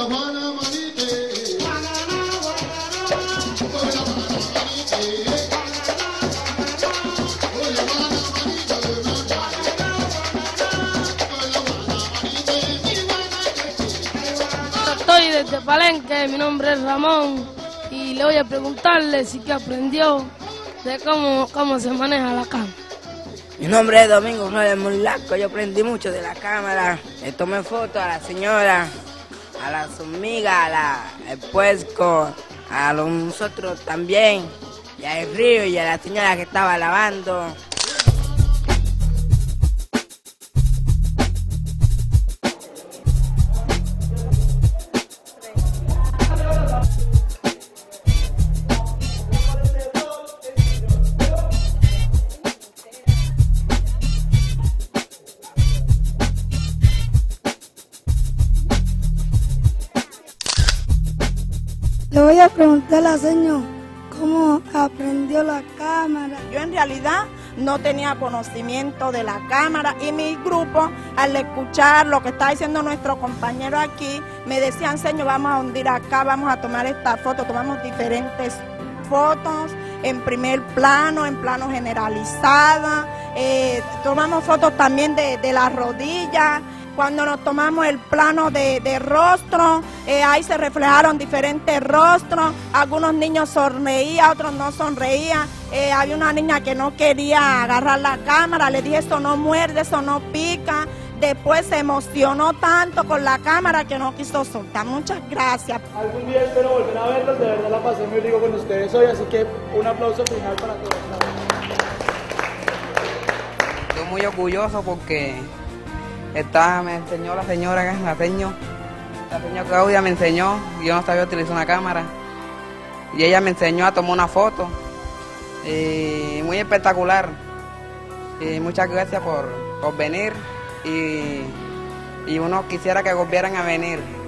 Estoy desde Palenque, mi nombre es Ramón y le voy a preguntarle si que aprendió de cómo se maneja la cámara. Mi nombre es Domingo Flores Murlasco, yo aprendí mucho de la cámara, le tomé fotos a la señora, a las hormigas, al puerco, a nosotros también, y al río y a la señora que estaba lavando. Le voy a preguntar a la señora cómo aprendió la cámara. Yo en realidad no tenía conocimiento de la cámara y mi grupo, al escuchar lo que está diciendo nuestro compañero aquí, me decían, señor, vamos a hundir acá, vamos a tomar esta foto. Tomamos diferentes fotos en primer plano, en plano generalizada, tomamos fotos también de las rodillas. Cuando nos tomamos el plano de rostro, ahí se reflejaron diferentes rostros, algunos niños sonreían, otros no sonreían, había una niña que no quería agarrar la cámara, le dije eso no muerde, eso no pica, después se emocionó tanto con la cámara que no quiso soltar. Muchas gracias. Algún día espero volver a verlos, de verdad la pasé muy rico con ustedes hoy, así que un aplauso final para todos. Estoy muy orgulloso porque me enseñó la señora Claudia me enseñó, yo no sabía utilizar una cámara y ella me enseñó a tomar una foto, muy espectacular, y muchas gracias por venir y uno quisiera que volvieran a venir.